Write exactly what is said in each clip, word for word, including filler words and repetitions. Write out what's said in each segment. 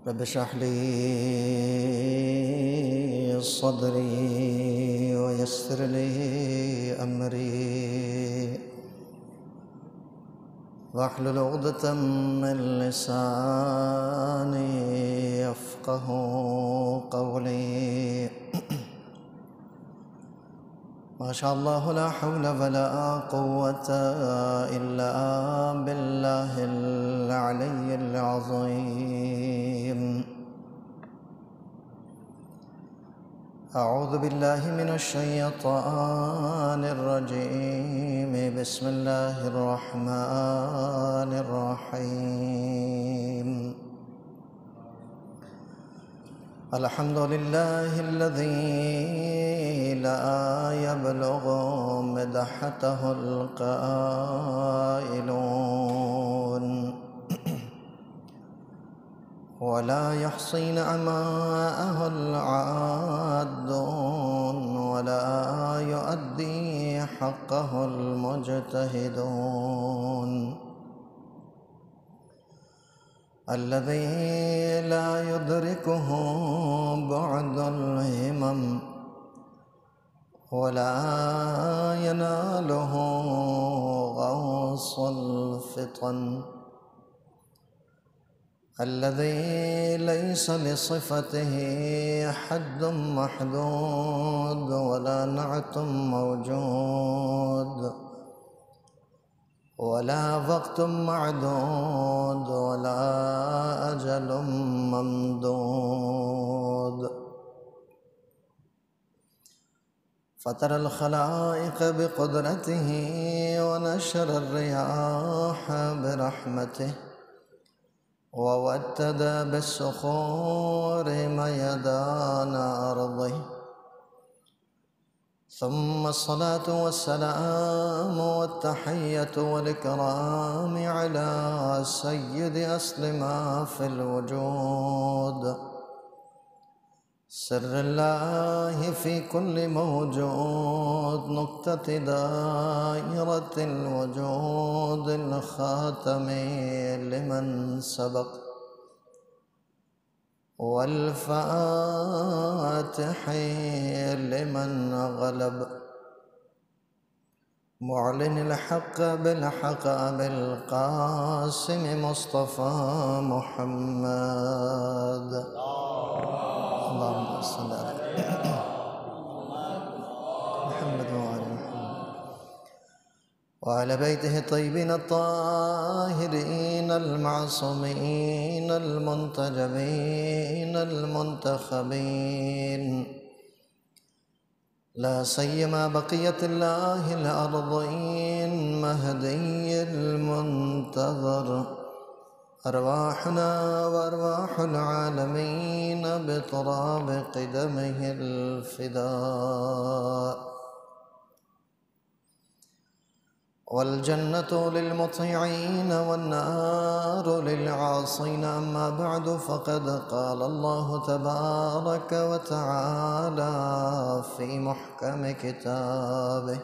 रब इश्रह ली सदरी वयस्सिर ली अमरी वहलुल उक़दतम मिन लिसानी यफ़क़हू क़ौली। माशा अल्लाह ला हौल वला क़ुव्वता इल्ला बिल्लाहिल अलिय्यिल अज़ीम। अऊज़ु बिल्लाहि मिनश शैतानिर रजीम। बिस्मिल्लाहिर रहमानिर रहीम। अल्हम्दुलिल्लाहिल्लज़ी ला यबलुगु मदहतहुल क़ाइलून वला यहसी नअमाअहुल आद्दून वला युअद्दी हक़्क़हुल मुज्तहिदून। अल्लज़ी ला युदरिकुहु बुअदुल हिमम वला यनालुहु गौसुल फ़ितन। अल्लज़ी लैसा लिसिफ़तिही हद्दुम महदूद वला नअतुम मौजूद वला वक़्तुम मअदूद वला अजलुम ममदूद। फ़तरल ख़लाइक़ बिक़ुदरतिही व नशरर रियाह बिरहमतिही ववद्दद बिस्सुखूरि मयदान अर्दिही। सुम्मा अस्सलातु वस्सलामु वत्तहिय्यतु वल इकराम अला सय्यिदि अस्लि मा फ़िल वजूद। सिर्रुल्लाहि फ़ी कुल्लि मौजूद नुक़्तति दायरतिल वजूदिल ख़ातमि लिमन सबक़ वल फ़ातिहि लिमन ग़लब। मुअलिनिल हक़्क़ बिल हक़्क़ अबिल क़ासिम मुस्तफ़ा मुहम्मद। अल्लाहुम्मा सल्लि अला मुहम्मद व आलि मुहम्मद व अला बैतिहि त्तय्यिबीन अत्ताहिरीन अल-मासूमीन अल-मुंतजबीन अल-मुंतखबीन ला सिय्यमा बक़ियतिल्लाहिल अर्ज़ीन महदिय्यिल मुंतज़र। अरवाहुना व अरवाहुल आलमीन बितुराबि क़दमिहिल फ़िदा। वल जन्नतु लिल मुतीईन वन नारु लिल आसीन। अम्मा बअदु फ़क़द क़ाल अल्लाहु तबारक व तआला फ़ी मुहकमि किताबिही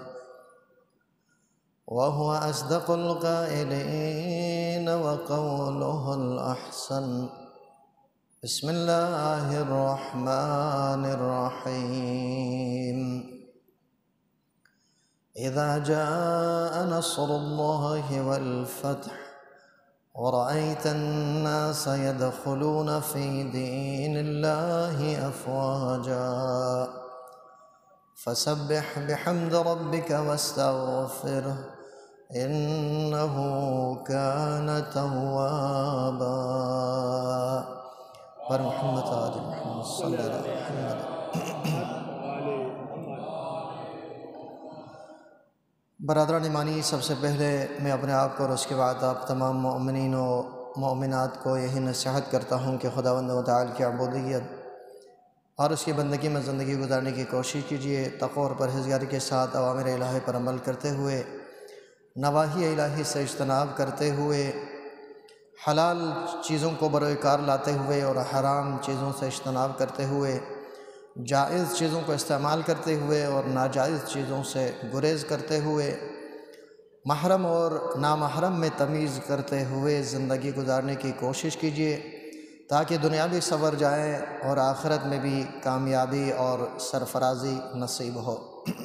व हुवा अस्दक़ुल क़ाइलीन व क़ौलुहुल अहसन। बिस्मिल्लाहिर रहमानिर रहीम। इज़ा जाअ नस्रुल्लाहि वल फ़त्ह व रअयतन नास यदख़ुलून फ़ी दीनिल्लाहि अफ़वाजा फ़सब्बिह बिहम्दि रब्बिका वस्तग़फ़िरहु इन्नहु कान तव्वाबा। पर मुहम्मद आलि मुहम्मद सल्लल्लाहु अलैहि वसल्लम। बरादरान ईमानी, सबसे पहले मैं अपने आप को और उसके बाद आप तमाम मोमिनीन व मोमिनात को यही नसीहत करता हूँ कि खुदावंद व तआला की अबूदियत और उसकी बंदगी में ज़िंदगी गुजारने की कोशिश कीजिए। तक़वा और परहेज़गारी के साथ अवामिर इलाही पर अमल करते हुए, नवाही इलाही से इज्तनाब करते हुए, हलाल चीज़ों को बरोकार लाते हुए और हराम चीज़ों से इज्तनाब करते हुए, जायज़ चीज़ों को इस्तेमाल करते हुए और नाजायज़ चीज़ों से गुरेज़ करते हुए, महरम और नामहरम में तमीज़ करते हुए ज़िंदगी गुजारने की कोशिश कीजिए। تاکہ دنیا بھی سنور جائے اور آخرت میں بھی کامیابی اور سرفرازی نصیب ہو۔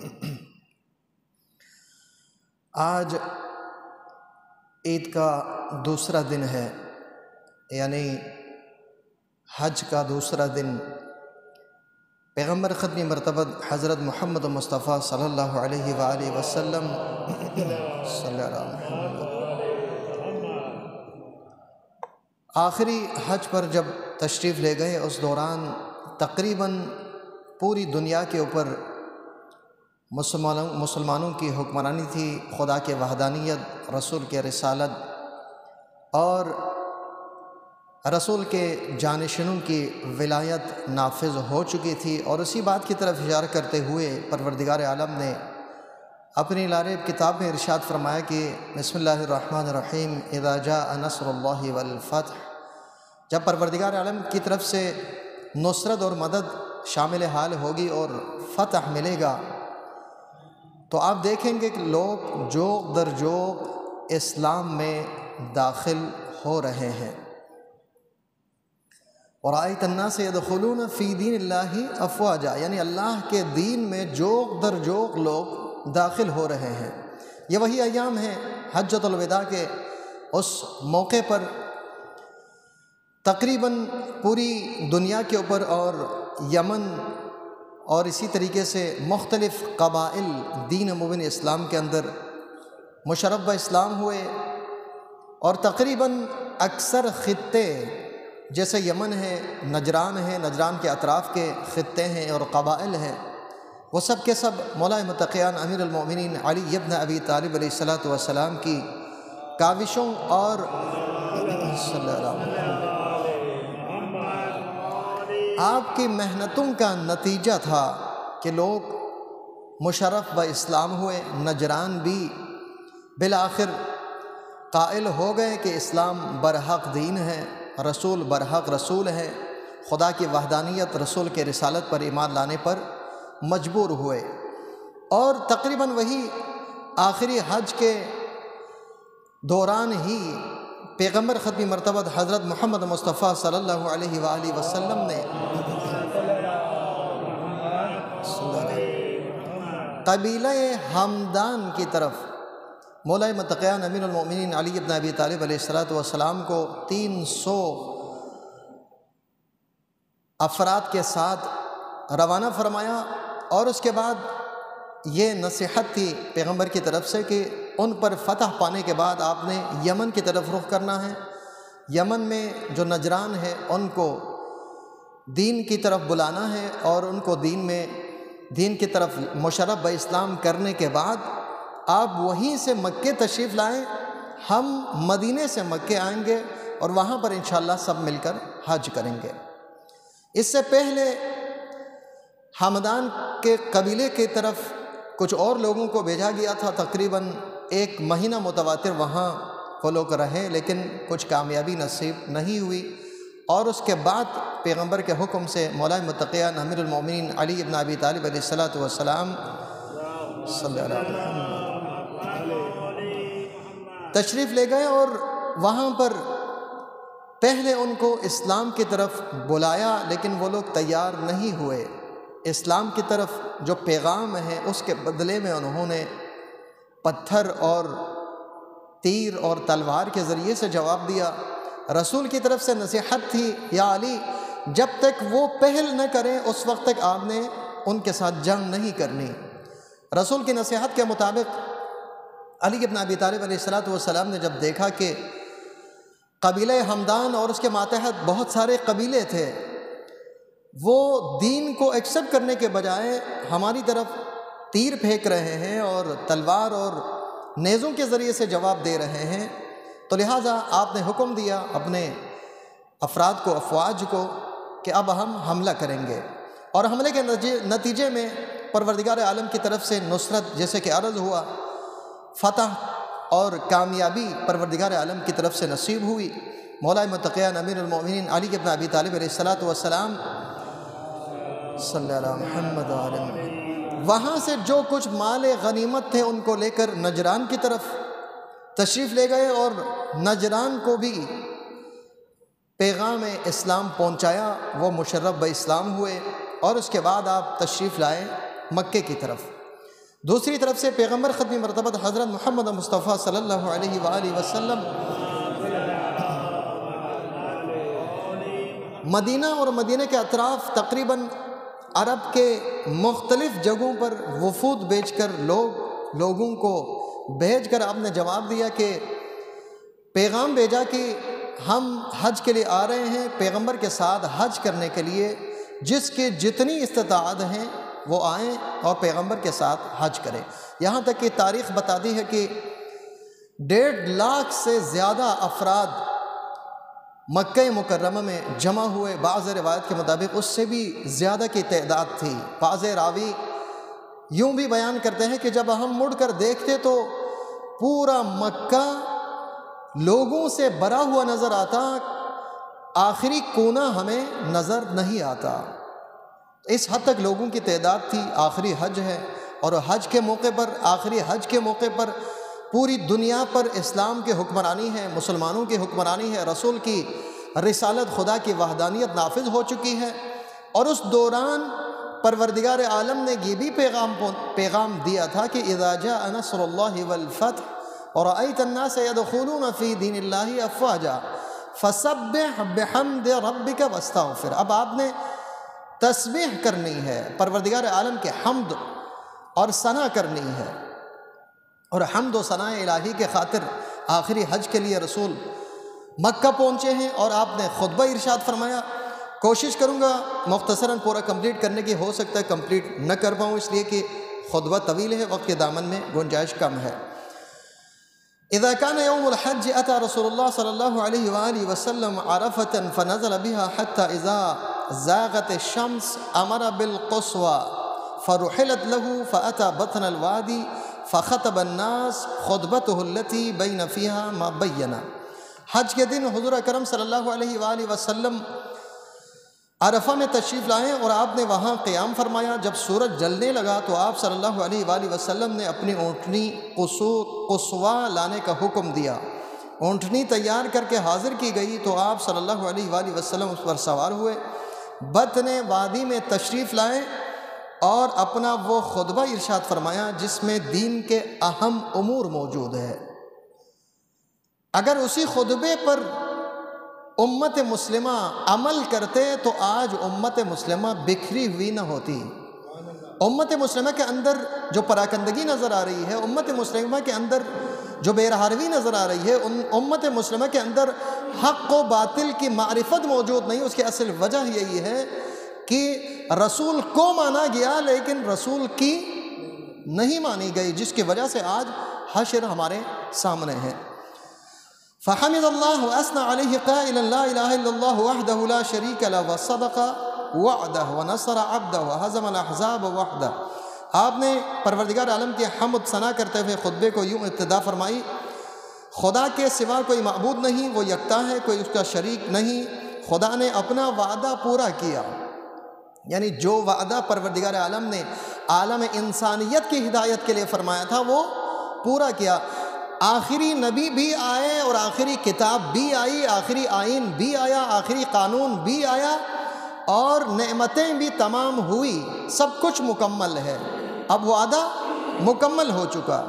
آج عید کا دوسرا دن ہے، یعنی حج کا دوسرا دن۔ پیغمبر ختمی مرتبہ حضرت محمد مصطفیٰ صلی اللہ علیہ وآلہ وسلم صلی اللہ علیہ وسلم آخری حج پر جب تشریف لے گئے، اس دوران تقریباً پوری دنیا کے اوپر مسلمانوں مسلمانوں کی حکمرانی تھی۔ خدا کے وحدانیت، رسول کے رسالت اور رسول کے جانشینوں کی ولایت نافذ ہو چکی تھی، اور اسی بات کی طرف اشارہ کرتے ہوئے پروردگار عالم نے اپنی لارب کتاب میں ارشاد فرمایا کہ بسم اللہ الرحمن الرحیم اذا جاء نصر اللہ والفتح، جب پروردگار عالم کی طرف سے نصرت اور مدد شامل حال ہوگی اور فتح ملے گا، تو آپ دیکھیں گے کہ لوگ جوق در جوق اسلام میں داخل ہو رہے ہیں۔ وَرَأَيْتَ النَّاسَ يَدْخُلُونَ فِي دِينِ اللَّهِ أَفْوَاجًا، یعنی اللہ کے دین میں جوق در جوق لوگ داخل ہو رہے ہیں۔ یہ وہی ایام ہیں حجۃ الوداع کے، اس موقع پر تقریباً پوری دنیا کے اوپر اور یمن اور اسی طریقے سے مختلف قبائل دین مبین اسلام کے اندر مشرف و اسلام ہوئے، اور تقریباً اکثر خطے جیسے یمن ہے، نجران ہے، نجران کے اطراف کے خطے ہیں اور قبائل ہیں، وہ سب کے سب مولا متقیان امیر المؤمنین علی ابن ابی طالب علیہ الصلاۃ والسلام کی کاوشوں اور صلی اللہ علیہ وسلم آپ کی محنتوں کا نتیجہ تھا کہ لوگ مشرف و اسلام ہوئے۔ نجران بھی بالآخر قائل ہو گئے کہ اسلام برحق دین ہے، رسول برحق رسول ہے، خدا کی وحدانیت، رسول کے رسالت پر ایمان لانے پر مجبور ہوئے، اور تقریباً وہی آخری حج کے دوران ہی پیغمبر ختمی مرتبہ حضرت محمد مصطفیٰ صلی اللہ علیہ وآلہ وسلم نے قبیلہ ہمدان کی طرف مولا متقیان امیر المؤمنین علی ابن ابی طالب علیہ الصلاۃ والسلام کو تین سو افراد کے ساتھ روانہ فرمایا، اور اس کے بعد یہ نصیحت تھی پیغمبر کی طرف سے کہ ان پر فتح پانے کے بعد آپ نے یمن کی طرف رخ کرنا ہے۔ یمن میں جو نجران ہے ان کو دین کی طرف بلانا ہے، اور ان کو دین میں دین کی طرف مشرف و اسلام کرنے کے بعد آپ وہیں سے مکے تشریف لائیں، ہم مدینے سے مکے آئیں گے اور وہاں پر انشاءاللہ سب مل کر حج کریں گے۔ اس سے پہلے ہمدان کے قبیلے کی طرف کچھ اور لوگوں کو بھیجا گیا تھا، تقریباً ایک مہینہ متواتر وہاں وہ لوگ رہے، لیکن کچھ کامیابی نصیب نہیں ہوئی، اور اس کے بعد پیغمبر کے حکم سے مولا متقیان امیر المؤمنین علی ابن ابی طالب علیہ الصلاۃ والسلام صلی اللہ علیہ وسلم تشریف لے گئے، اور وہاں پر پہلے ان کو اسلام کی طرف بلایا، لیکن وہ لوگ تیار نہیں ہوئے۔ اسلام کی طرف جو پیغام ہے اس کے بدلے میں انہوں نے پتھر اور تیر اور تلوار کے ذریعے سے جواب دیا۔ رسول کی طرف سے نصیحت تھی، یا علی جب تک وہ پہل نہ کریں اس وقت تک آپ نے ان کے ساتھ جنگ نہیں کرنی۔ رسول کی نصیحت کے مطابق علی ابن ابی طالب علیہ الصلاۃ والسلام نے جب دیکھا کہ قبیلہ ہمدان اور اس کے ماتحت بہت سارے قبیلے تھے، وہ دین کو ایکسپٹ کرنے کے بجائے ہماری طرف تیر پھینک رہے ہیں اور تلوار اور نیزوں کے ذریعے سے جواب دے رہے ہیں، تو لہٰذا آپ نے حکم دیا اپنے افراد کو، افواج کو، کہ اب ہم حملہ کریں گے، اور حملے کے نتیجے میں پروردگار عالم کی طرف سے نصرت، جیسے کہ عرض ہوا، فتح اور کامیابی پروردگار عالم کی طرف سے نصیب ہوئی۔ مولا متقیان امیر المؤمنین علی ابن ابی طالب علیہ الصلاۃ والسلام صلی اللہ علیہ محمد علیہ وہاں سے جو کچھ مال غنیمت تھے ان کو لے کر نجران کی طرف تشریف لے گئے، اور نجران کو بھی پیغام اسلام پہنچایا، وہ مشرف بہ اسلام ہوئے، اور اس کے بعد آپ تشریف لائے مکے کی طرف۔ دوسری طرف سے پیغمبر ختم مرتبت حضرت محمد مصطفیٰ صلی اللہ علیہ وآلہ وسلم مدینہ اور مدینہ کے اطراف تقریباً عرب کے مختلف جگہوں پر وفود بھیج کر لوگ لوگوں کو بھیج کر آپ نے جواب دیا کہ پیغام بھیجا کہ ہم حج کے لیے آ رہے ہیں، پیغمبر کے ساتھ حج کرنے کے لیے جس کے جتنی استطاعت ہیں وہ آئیں اور پیغمبر کے ساتھ حج کریں۔ یہاں تک کہ تاریخ بتاتی ہے کہ ڈیڑھ لاکھ سے زیادہ افراد مکہ مکرمہ میں جمع ہوئے، بعض روایت کے مطابق اس سے بھی زیادہ کی تعداد تھی۔ بعض راوی یوں بھی بیان کرتے ہیں کہ جب ہم مڑ کر دیکھتے تو پورا مکہ لوگوں سے بھرا ہوا نظر آتا، آخری کونا ہمیں نظر نہیں آتا۔ اس حد تک لوگوں کی تعداد تھی۔ آخری حج ہے، اور حج کے موقع پر آخری حج کے موقع پر پوری دنیا پر اسلام کی حکمرانی ہے، مسلمانوں کی حکمرانی ہے، رسول کی رسالت، خدا کی وحدانیت نافذ ہو چکی ہے۔ اور اس دوران پروردگار عالم نے یہ بھی پیغام پیغام دیا تھا کہ اذا جاء نصر اللہ والفتح ورأيت الناس يدخلون في دین اللہ افواجا فسبح بحمد ربک واستغفر۔ اب آپ نے تسبیح کرنی ہے، پروردگار عالم کے حمد اور ثنا کرنی ہے، اور حمد و ثناء الہی کے خاطر آخری حج کے لیے رسول مکہ پہنچے ہیں۔ اور آپ نے خطبہ ارشاد فرمایا، کوشش کروں گا مختصراً پورا کمپلیٹ کرنے کی، ہو سکتا ہے کمپلیٹ نہ کر پاؤں اس لیے کہ خطبہ طویل ہے، وقت کے دامن میں گنجائش کم ہے۔ اذا كان يوم الحج اتى رسول الله صلى الله عليه واله وسلم عرفة فنزل بها حتى اذا زاغت الشمس امر بالقصوى فرحلت له فاتى بطن الوادي فخطب الناس خطبته التي بين فيها ما بين۔ حج کے دن حضور اکرم صلی اللہ علیہ وآلہ وسلم عرفہ میں تشریف لائے اور آپ نے وہاں قیام فرمایا۔ جب سورج جلنے لگا تو آپ صلی اللہ علیہ وآلہ وسلم نے اپنی اونٹنی قصوہ لانے کا حکم دیا۔ اونٹنی تیار کر کے حاضر کی گئی تو آپ صلی اللہ علیہ وآلہ وسلم اس پر سوار ہوئے، بطن وادی میں تشریف لائے اور اپنا وہ خطبہ ارشاد فرمایا جس میں دین کے اہم امور موجود ہے۔ اگر اسی خطبے پر امت مسلمہ عمل کرتے تو آج امت مسلمہ بکھری ہوئی نہ ہوتی۔ امت مسلمہ کے اندر جو پراکندگی نظر آ رہی ہے، امت مسلمہ کے اندر جو بے رہاروی نظر آ رہی ہے، امت مسلمہ کے اندر حق و باطل کی معرفت موجود نہیں۔ اس کی اصل وجہ یہی ہے کہ رسول کو مانا گیا لیکن رسول کی نہیں مانی گئی، جس کی وجہ سے آج حشر ہمارے سامنے ہے۔ فحمد اللہ واثنى علیہ قائلا لا الہ الا اللہ وحدہ لا شریک له وصدق وعدہ ونصر عبدہ وہزم الاحزاب وحدہ۔ آپ نے پروردگار عالم کی حمد ثنا کرتے ہوئے خطبے کو یوں ابتدا فرمائی، خدا کے سوا کوئی معبود نہیں، وہ یکتا ہے، کوئی اس کا شریک نہیں۔ خدا نے اپنا وعدہ پورا کیا، یعنی جو وعدہ پروردگار عالم نے عالم انسانیت کی ہدایت کے لیے فرمایا تھا وہ پورا کیا۔ آخری نبی بھی آئے اور آخری کتاب بھی آئی، آخری آئین بھی آیا، آخری قانون بھی آیا، اور نعمتیں بھی تمام ہوئی، سب کچھ مکمل ہے۔ اب وعدہ مکمل ہو چکا۔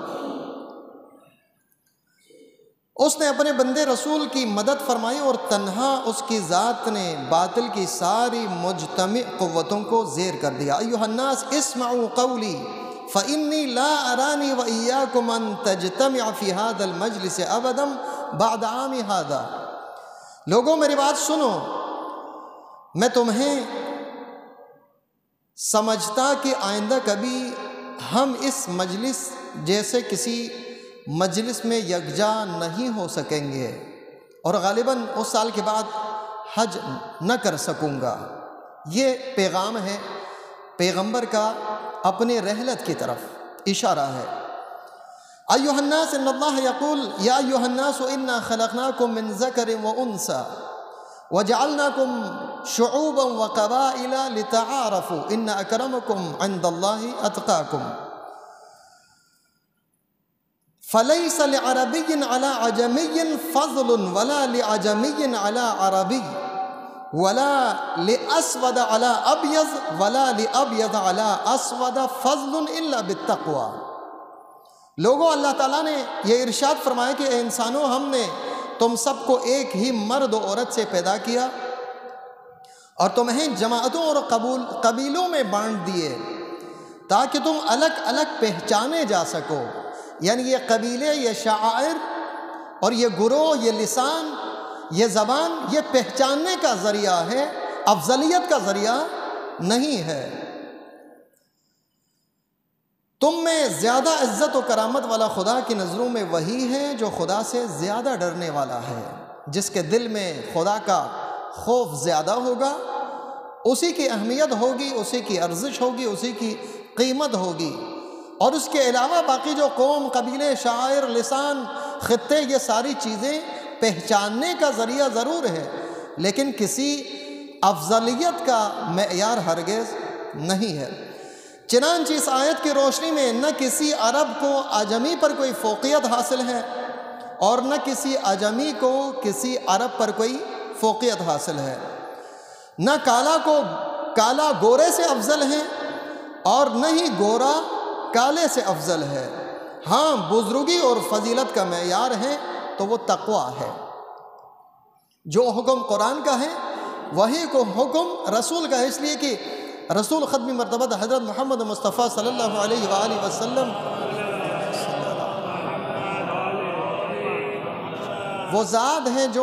اس نے اپنے بندے رسول کی مدد فرمائی اور تنہا اس کی ذات نے باطل کی ساری مجتمع قوتوں کو زیر کر دیا۔ ایھا الناس اسمعوا قولی فإنی لا ارانی وإیاکم ان تجتمع فی هذا المجلس ابدا بعد عام هذا۔ لوگوں میری بات سنو، میں تمہیں سمجھتا کہ آئندہ کبھی ہم اس مجلس جیسے کسی مجلس میں یکجا نہیں ہو سکیں گے، اور غالباً اس سال کے بعد حج نہ کر سکوں گا۔ یہ پیغام ہے پیغمبر کا اپنے رحلت کی طرف اشارہ ہے۔ ایھا الناس ان اللہ یقول یا ایھا الناس انا خلقناکم من ذکر و انثی وجعلناکم شعوبا وقبائل لتعارفوا ان اکرمکم عند اللہ اتقاکم۔ فَلَيْسَ لِعَرَبِيٍّ عَلَىٰ عَجَمِيٍّ فَضْلٌ وَلَا لِعَجَمِيٍّ عَلَىٰ عَرَبِيٍّ وَلَا لِأَسْوَدَ عَلَىٰ أَبْيَضَ وَلَا لِأَبْيَضَ عَلَىٰ أَسْوَدَ فَضْلٌ إِلَّا بِالتَّقْوَىٰ۔ لوگوں، اللہ تعالیٰ نے یہ ارشاد فرمایا کہ اے انسانوں، ہم نے تم سب کو ایک ہی مرد و عورت سے پیدا کیا اور تمہیں جماعتوں اور قبول قبیلوں میں بانٹ دیے تاکہ تم الگ الگ پہچانے جا سکو۔ یعنی یہ قبیلے، یہ شعائر اور یہ گروہ، یہ لسان، یہ زبان، یہ پہچاننے کا ذریعہ ہے، افضلیت کا ذریعہ نہیں ہے۔ تم میں زیادہ عزت و کرامت والا خدا کی نظروں میں وہی ہے جو خدا سے زیادہ ڈرنے والا ہے۔ جس کے دل میں خدا کا خوف زیادہ ہوگا، اسی کی اہمیت ہوگی، اسی کی ارزش ہوگی، اسی کی قیمت ہوگی۔ اور اس کے علاوہ باقی جو قوم، قبیلے، شاعر، لسان، خطے، یہ ساری چیزیں پہچاننے کا ذریعہ ضرور ہے، لیکن کسی افضلیت کا معیار ہرگز نہیں ہے۔ چنانچہ اس آیت کی روشنی میں نہ کسی عرب کو اعجمی پر کوئی فوقیت حاصل ہے اور نہ کسی اعجمی کو کسی عرب پر کوئی فوقیت حاصل ہے۔ نہ کالا کو کالا گورے سے افضل ہے اور نہ ہی گورا کالے سے افضل ہے۔ ہاں، بزرگی اور فضیلت کا معیار ہے تو وہ تقویٰ ہے۔ جو حکم قرآن کا ہے وہی کو حکم رسول کا ہے، اس لیے کہ رسول ختم مرتبہ حضرت محمد مصطفیٰ صلی اللہ علیہ وآلہ وسلم وہ ذات ہیں جو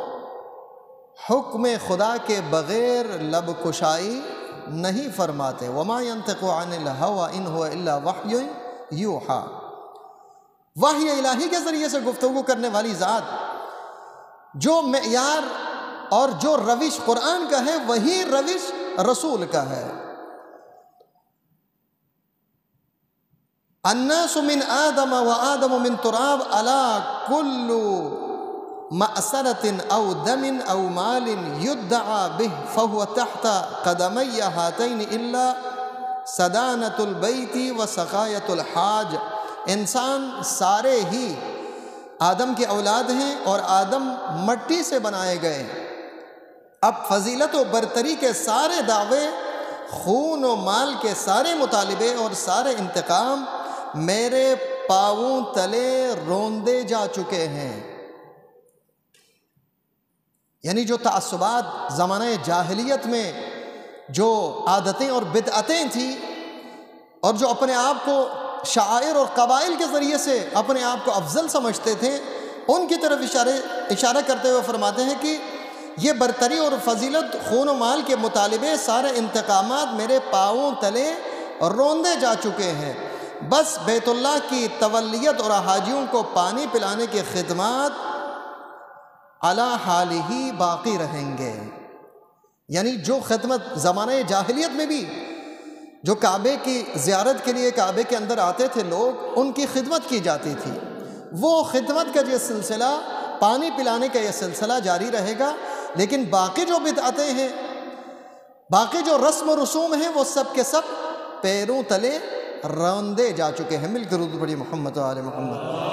حکم خدا کے بغیر لب کشائی نہیں فرماتے۔ وما ينطق عن الهوى ان هو الا وحی یوحی، وحی الہی کے ذریعے سے گفتگو کرنے والی ذات، جو معیار اور جو روش قرآن کا ہے وہی روش رسول کا ہے۔ الناس من آدم و آدم من تراب الا کل مأسرة او دم او مال يدعى به فهو تحت قدمي هاتين الا صدانة البيت وسقاية الحاج۔ انسان سارے ہی آدم کی اولاد ہیں اور آدم مٹی سے بنائے گئے۔ اب فضیلت و برتری کے سارے دعوے، خون و مال کے سارے مطالبے اور سارے انتقام میرے پاؤں تلے روندے جا چکے ہیں۔ یعنی جو تعصبات زمانہ جاہلیت میں جو عادتیں اور بدعتیں تھیں اور جو اپنے آپ کو شعائر اور قبائل کے ذریعے سے اپنے آپ کو افضل سمجھتے تھے، ان کی طرف اشارے اشارہ کرتے ہوئے فرماتے ہیں کہ یہ برتری اور فضیلت، خون و مال کے مطالبے، سارے انتقامات میرے پاؤں تلے روندے جا چکے ہیں۔ بس بیت اللہ کی تولیت اور حاجیوں کو پانی پلانے کی خدمات علی حال ہی باقی رہیں گے۔ یعنی جو خدمت زمانہ جاہلیت میں بھی جو کعبے کی زیارت کے لیے کعبے کے اندر آتے تھے لوگ، ان کی خدمت کی جاتی تھی، وہ خدمت کا یہ سلسلہ، پانی پلانے کا یہ سلسلہ جاری رہے گا۔ لیکن باقی جو بدعتیں ہیں، باقی جو رسم و رسوم ہیں، وہ سب کے سب پیروں تلے روندے جا چکے ہیں۔ مل کر درود پڑھیے محمد و آل محمد۔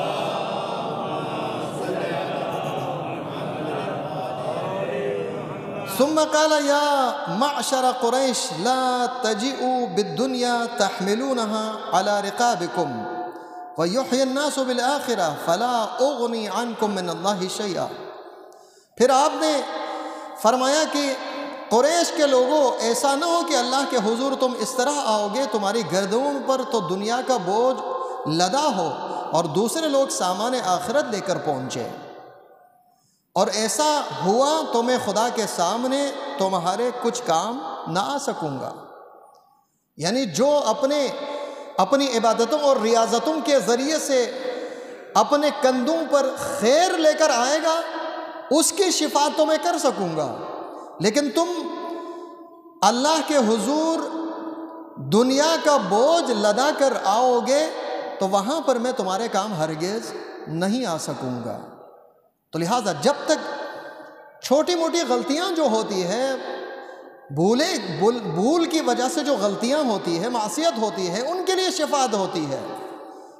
ثم قال يا معشر قريش لا تجئوا بالدنيا تحملونها على رقابكم ويحيي الناس بالآخرة فلا أغني عنكم من الله شيئا۔ پھر آپ نے فرمایا کہ قریش کے لوگوں، ایسا نہ ہو کہ اللہ کے حضور تم اس طرح آؤ گے، تمہاری گردون پر تو دنیا کا بوجھ لدا ہو اور دوسرے لوگ سامان آخرت لے کر پہنچے، اور ایسا ہوا تو میں خدا کے سامنے تمہارے کچھ کام نہ آ سکوں گا۔ یعنی جو اپنے اپنی عبادتوں اور ریاضتوں کے ذریعے سے اپنے کندھوں پر خیر لے کر آئے گا، اس کی شفاعت تو میں کر سکوں گا، لیکن تم اللہ کے حضور دنیا کا بوجھ لدا کر آؤ گے تو وہاں پر میں تمہارے کام ہرگز نہیں آ سکوں گا۔ تو لہٰذا جب تک چھوٹی موٹی غلطیاں جو ہوتی ہے، بھولے بھول کی وجہ سے جو غلطیاں ہوتی ہے، معصیت ہوتی ہے، ان کے لیے شفاعت ہوتی ہے۔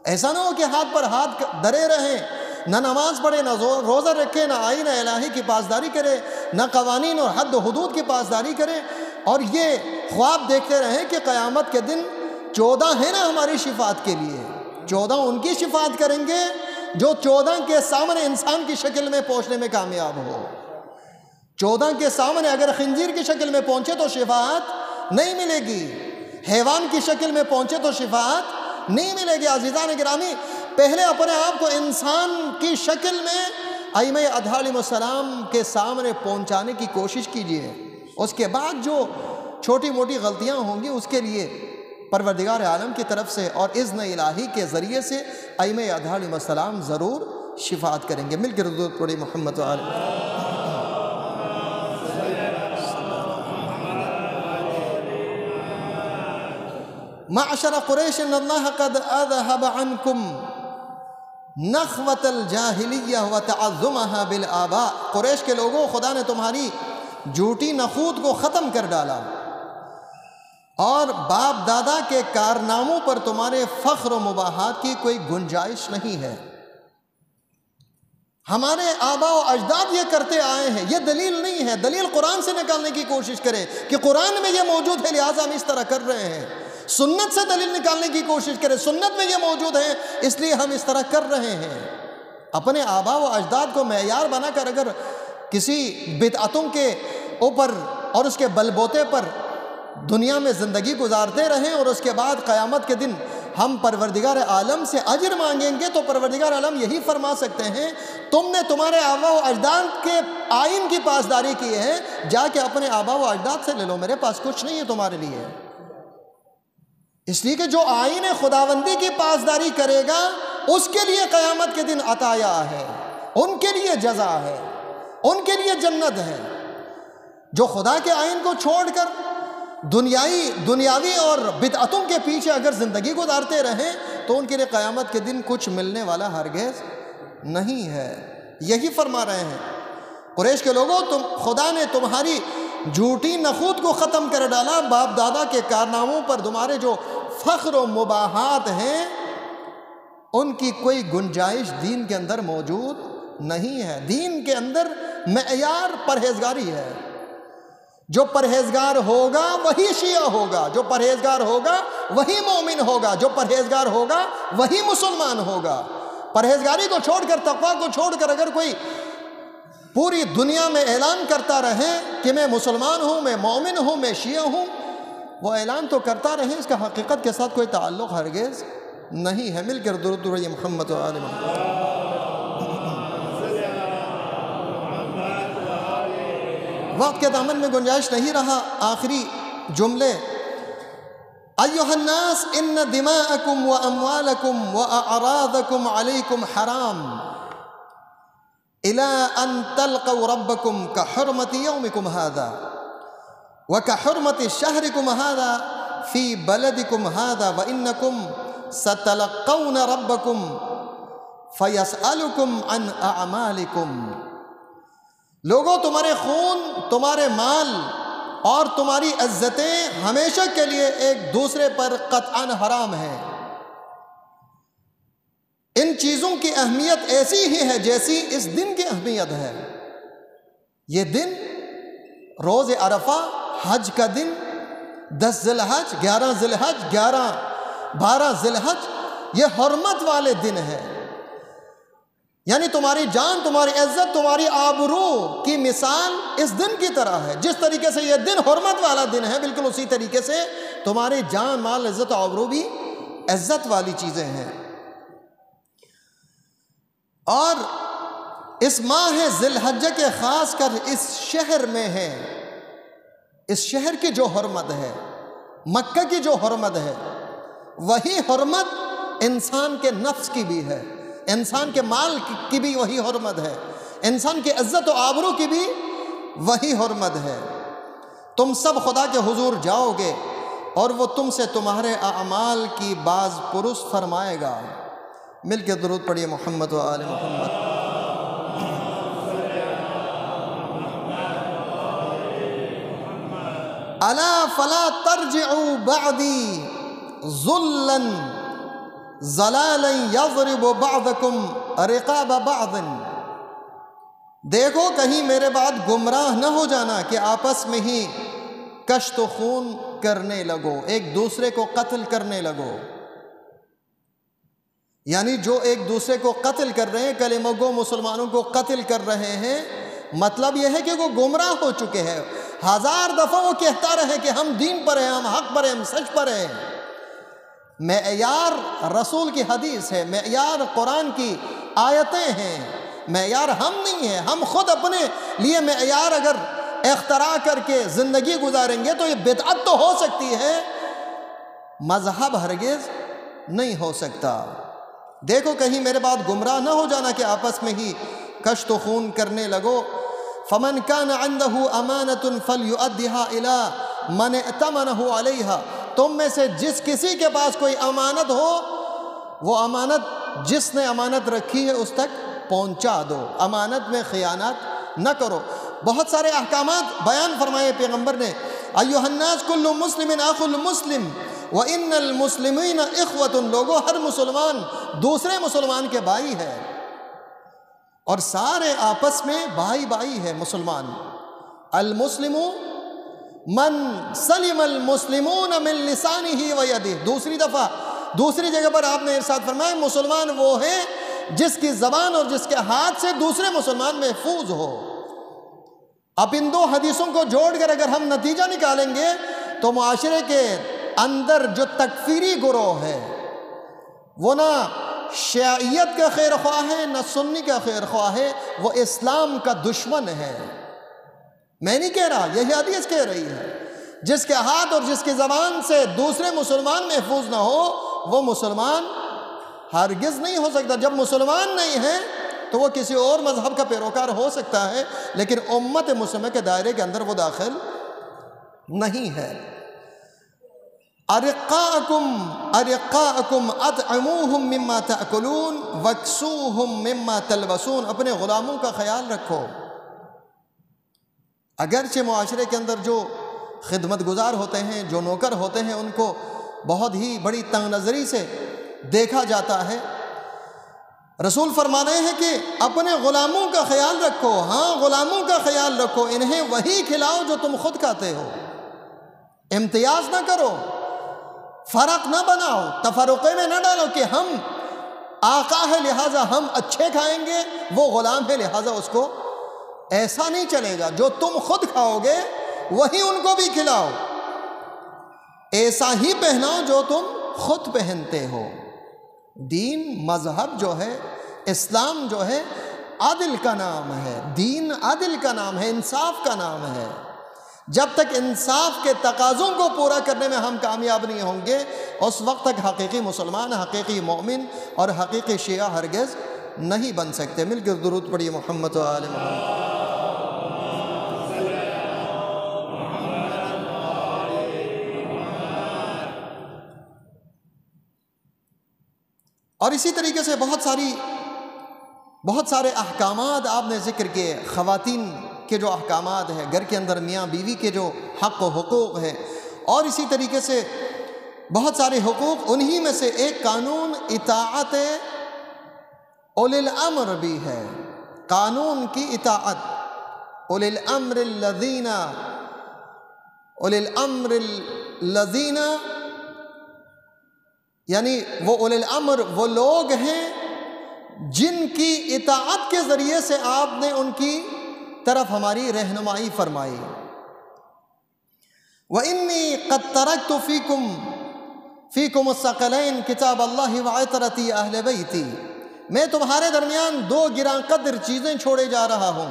ایسا نہ ہو کہ ہاتھ پر ہاتھ دھرے رہیں، نہ نماز پڑھے، نہ روزہ رکھے، نہ آئین الہی کی پاسداری کرے، نہ قوانین اور حد و حدود کی پاسداری کرے، اور یہ خواب دیکھتے رہیں کہ قیامت کے دن چودہ ہیں نا ہماری شفاعت کے لیے، چودہ ان کی شفاعت کریں گے جو چودہ کے سامنے انسان کی شکل میں پہنچنے میں کامیاب ہو۔ چودہ کے سامنے اگر خنزیر کی شکل میں پہنچے تو شفاعت نہیں ملے گی، حیوان کی شکل میں پہنچے تو شفاعت نہیں ملے گی۔ عزیزان گرامی، پہلے اپنے آپ کو انسان کی شکل میں ائمہ اطہار علیہ السلام کے سامنے پہنچانے کی کوشش کیجئے، اس کے بعد جو چھوٹی موٹی غلطیاں ہوں گی اس کے لیے پروردگار عالم کی طرف سے اور اذن الہی کے ذریعے سے ائمہ اطہار علیہ السلام ضرور شفاعت کریں گے۔ مل کے درود پڑھیں محمد وآلہ۔ معشر قریش ان اللہ قد اذهب عنکم نخوة الجاہلیہ وتعظمها بالآباء۔ قریش کے لوگوں، خدا نے تمہاری جھوٹی نخوت کو ختم کر ڈالا اور باپ دادا کے کارناموں پر تمہارے فخر و مباحات کی کوئی گنجائش نہیں ہے۔ ہمارے آباء و اجداد یہ کرتے آئے ہیں، یہ دلیل نہیں ہے۔ دلیل قرآن سے نکالنے کی کوشش کرے کہ قرآن میں یہ موجود ہے لہٰذا ہم اس طرح کر رہے ہیں۔ سنت سے دلیل نکالنے کی کوشش کرے، سنت میں یہ موجود ہے اس لیے ہم اس طرح کر رہے ہیں۔ اپنے آباء و اجداد کو معیار بنا کر اگر کسی بدعتوں کے اوپر اور اس کے بل بوتے پر دنیا میں زندگی گزارتے رہیں اور اس کے بعد قیامت کے دن ہم پروردگار عالم سے اجر مانگیں گے تو پروردگار عالم یہی فرما سکتے ہیں، تم نے تمہارے آباء و اجداد کے آئین کی پاسداری کی ہے، جا کے اپنے آباء و اجداد سے لے لو، میرے پاس کچھ نہیں ہے تمہارے لیے۔ اس لیے کہ جو آئین خداوندی کی پاسداری کرے گا اس کے لیے قیامت کے دن عطایا ہے، ان کے لیے جزا ہے، ان کے لیے جنت ہے۔ جو خدا کے آئین کو چھوڑ کر دنیائی دنیاوی اور بدعتوں کے پیچھے اگر زندگی گزارتے رہیں تو ان کے لیے قیامت کے دن کچھ ملنے والا ہرگز نہیں ہے۔ یہی فرما رہے ہیں قریش کے لوگوں، تم خدا نے تمہاری جھوٹی نخوت کو ختم کر ڈالا، باپ دادا کے کارناموں پر تمہارے جو فخر و مباحات ہیں ان کی کوئی گنجائش دین کے اندر موجود نہیں ہے۔ دین کے اندر معیار پرہیزگاری ہے۔ جو پرہیزگار ہوگا وہی شیعہ ہوگا، جو پرہیزگار ہوگا وہی مومن ہوگا، جو پرہیزگار ہوگا وہی مسلمان ہوگا۔ پرہیزگاری کو چھوڑ کر، تقویٰ کو چھوڑ کر اگر کوئی پوری دنیا میں اعلان کرتا رہے کہ میں مسلمان ہوں، میں مومن ہوں، میں شیعہ ہوں، وہ اعلان تو کرتا رہے، اس کا حقیقت کے ساتھ کوئی تعلق ہرگز نہیں ہے۔ مل کر درود پڑھیے محمد و آل محمد۔ وقت کے دامن میں گنجائش نہیں رہا، آخری جملے، ایھا الناس ان دماءکم واموالکم واعراضکم علیکم حرام الى ان تلقوا ربکم کحرمت یومکم ھذا وکحرمت شہرکم ھذا فی بلدکم ھذا وانکم ستلقون ربکم فیسألکم عن اعمالکم۔ لوگوں، تمہارے خون، تمہارے مال اور تمہاری عزتیں ہمیشہ کے لیے ایک دوسرے پر قطعاً حرام ہیں۔ ان چیزوں کی اہمیت ایسی ہی ہے جیسی اس دن کی اہمیت ہے۔ یہ دن روز عرفہ، حج کا دن، دس ذی الحج، گیارہ ذی الحج، گیارہ بارہ ذی الحج، یہ حرمت والے دن ہے۔ یعنی تمہاری جان، تمہاری عزت، تمہاری آبرو کی مثال اس دن کی طرح ہے۔ جس طریقے سے یہ دن حرمت والا دن ہے، بالکل اسی طریقے سے تمہاری جان، مال، عزت و آبرو بھی عزت والی چیزیں ہیں۔ اور اس ماہ ذی الحجہ کے خاص کر اس شہر میں ہے، اس شہر کی جو حرمت ہے، مکہ کی جو حرمت ہے، وہی حرمت انسان کے نفس کی بھی ہے، انسان کے مال کی بھی وہی حرمت ہے، انسان کی عزت و آبرو کی بھی وہی حرمت ہے۔ تم سب خدا کے حضور جاؤ گے اور وہ تم سے تمہارے اعمال کی باز پرس فرمائے گا۔ مل کے درود پڑھیے محمد و آل محمد۔ الا فلا ترجعوا بعدی ذلا ضلالا یضرب بعضکم رقاب بعض، دیکھو کہیں میرے بعد گمراہ نہ ہو جانا کہ آپس میں ہی کشت و خون کرنے لگو، ایک دوسرے کو قتل کرنے لگو۔ یعنی جو ایک دوسرے کو قتل کر رہے ہیں، کلمہ گو مسلمانوں کو قتل کر رہے ہیں، مطلب یہ ہے کہ وہ گمراہ ہو چکے ہیں۔ ہزار دفعہ وہ کہتا رہے کہ ہم دین پر ہیں، ہم حق پر ہیں، ہم سچ پر ہیں، معیار رسول کی حدیث ہے، معیار قرآن کی آیتیں ہیں، معیار ہم نہیں ہیں۔ ہم خود اپنے لیے معیار اگر اختراع کر کے زندگی گزاریں گے تو یہ بدعت تو ہو سکتی ہے، مذہب ہرگز نہیں ہو سکتا۔ دیکھو کہیں میرے بعد گمراہ نہ ہو جانا کہ آپس میں ہی کشت و خون کرنے لگو۔ فمن كان عنده امانة فليؤدها الى من ائتمنه عليها، تم میں سے جس کسی کے پاس کوئی امانت ہو، وہ امانت جس نے امانت رکھی ہے اس تک پہنچا دو، امانت میں خیانت نہ کرو۔ بہت سارے احکامات بیان فرمائے پیغمبر نے، ایھا الناس کل مسلم اخ المسلم وان المسلمین اخوۃ، لوگوں ہر مسلمان دوسرے مسلمان کے بھائی ہے، اور سارے آپس میں بھائی بھائی ہے مسلمان۔ المسلم من سلم المسلمون من لسانہ ویدہ، دوسری دفعہ دوسری جگہ پر آپ نے ارشاد فرمایا مسلمان وہ ہے جس کی زبان اور جس کے ہاتھ سے دوسرے مسلمان محفوظ ہو۔ اب ان دو حدیثوں کو جوڑ کر اگر ہم نتیجہ نکالیں گے تو معاشرے کے اندر جو تکفیری گروہ ہے وہ نہ شیعیت کا خیر خواہ ہے نہ سنی کا خیر خواہ ہے، وہ اسلام کا دشمن ہے۔ میں نہیں کہہ رہا، یہی حدیث کہہ رہی ہے، جس کے ہاتھ اور جس کی زبان سے دوسرے مسلمان محفوظ نہ ہو وہ مسلمان ہرگز نہیں ہو سکتا۔ جب مسلمان نہیں ہے تو وہ کسی اور مذہب کا پیروکار ہو سکتا ہے، لیکن امت مسلمہ کے دائرے کے اندر وہ داخل نہیں ہے۔ ارقاءکم ارقاءکم اطعموہم مما تأکلون واکسوہم مما تلبسون، اپنے غلاموں کا خیال رکھو۔ اگرچہ معاشرے کے اندر جو خدمت گزار ہوتے ہیں، جو نوکر ہوتے ہیں، ان کو بہت ہی بڑی تنگ نظری سے دیکھا جاتا ہے، رسول فرمانے ہیں کہ اپنے غلاموں کا خیال رکھو، ہاں غلاموں کا خیال رکھو، انہیں وہی کھلاؤ جو تم خود کھاتے ہو، امتیاز نہ کرو، فرق نہ بناؤ، تفرقے میں نہ ڈالو کہ ہم آقا ہے لہٰذا ہم اچھے کھائیں گے، وہ غلام ہے لہٰذا اس کو، ایسا نہیں چلے گا۔ جو تم خود کھاؤ گے وہی ان کو بھی کھلاؤ، ایسا ہی پہناؤ جو تم خود پہنتے ہو۔ دین مذہب جو ہے، اسلام جو ہے، عدل کا نام ہے، دین عدل کا نام ہے، انصاف کا نام ہے۔ جب تک انصاف کے تقاضوں کو پورا کرنے میں ہم کامیاب نہیں ہوں گے اس وقت تک حقیقی مسلمان، حقیقی مومن اور حقیقی شیعہ ہرگز نہیں بن سکتے۔ مل کر درود پڑھیے محمد و آل محمد۔ اور اسی طریقے سے بہت ساری بہت سارے احکامات آپ نے ذکر کیے، خواتین کے جو احکامات ہیں، گھر کے اندر میاں بیوی کے جو حق و حقوق ہیں، اور اسی طریقے سے بہت سارے حقوق، انہی میں سے ایک قانون اطاعت اولی الامر بھی ہے، قانون کی اطاعت۔ اولی الامر الذین اولی الامر الذین یعنی وہ اولی الامر وہ لوگ ہیں جن کی اطاعت کے ذریعے سے آپ نے ان کی طرف ہماری رہنمائی فرمائی۔ وَإِنِّي قَدْ تَرَكْتُ فِيكُمْ فِيكُمُ الثَّقَلَيْنِ کتاب اللہ وعطرتی اہل بیتی، میں تمہارے درمیان دو گراں قدر چیزیں چھوڑے جا رہا ہوں۔